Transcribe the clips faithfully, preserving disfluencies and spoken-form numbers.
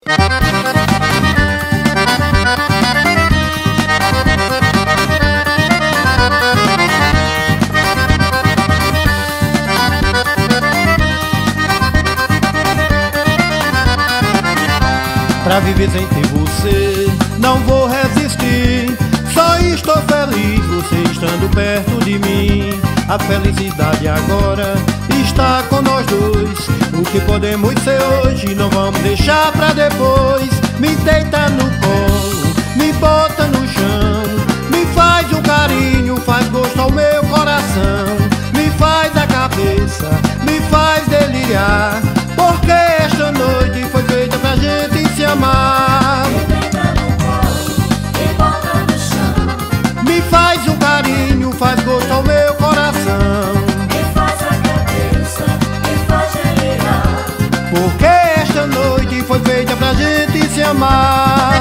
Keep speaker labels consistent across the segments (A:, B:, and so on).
A: Pra viver sem ter você, não vou resistir. Só estou feliz você estando perto de mim. A felicidade agora está com nós dois. O que podemos ser hoje não vamos deixar pra depois. Me deita no colo, me bota no chão, me faz um carinho, faz gosto ao meu coração. Me faz a cabeça, me faz deliriar, porque esta noite foi feita pra gente se amar.
B: Me deita no colo, me bota no chão,
A: me faz um carinho, faz gosto ao meu coração.
B: me faz a cabeça, me faz delirar,
A: Porque esta noite foi feita pra gente se amar.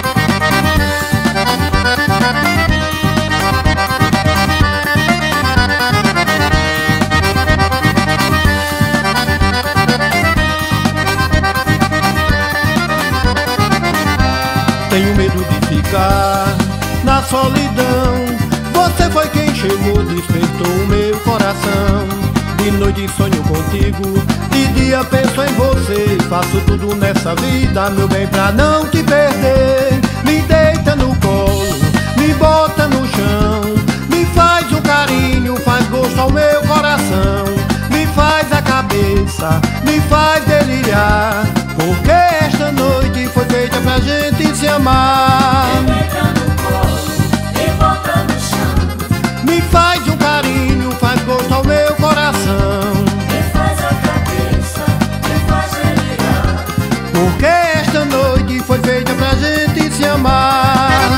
A: Tenho medo de ficar na solidão. Você foi quem chegou, despertou o meu coração. De noite sonho contigo, de dia penso em você. Faço tudo nessa vida, meu bem, pra não te perder. Me deita no colo, me bota no chão, me faz um carinho, faz gosto ao meu coração. Me faz a cabeça, me faz deliriar, porque esta noite foi feita pra gente se amar.
B: me deita no colo, me bota no chão,
A: Me faz um carinho, faz gosto ao meu coração,
B: me faz a cabeça, me faz delirar,
A: porque esta noite foi feita pra gente se amar.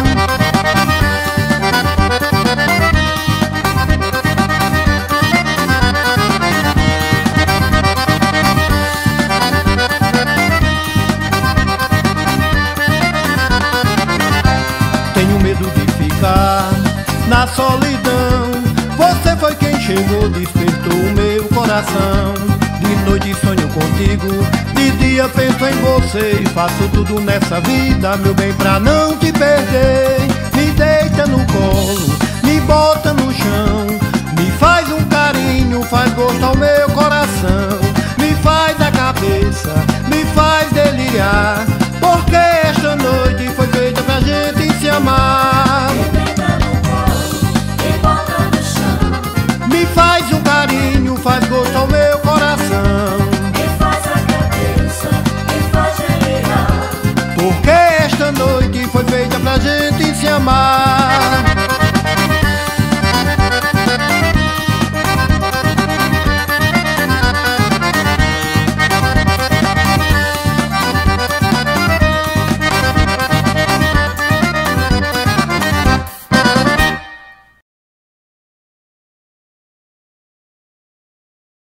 A: Tenho medo de ficar na solidão. Você foi quem chegou, despertou o meu coração. De noite sonho contigo, de dia penso em você. E faço tudo nessa vida, meu bem, pra não te perder. Me deita no colo, me bota no chão, me faz um carinho, faz gosto ao meu coração. Me faz a cabeça, me faz deliriar,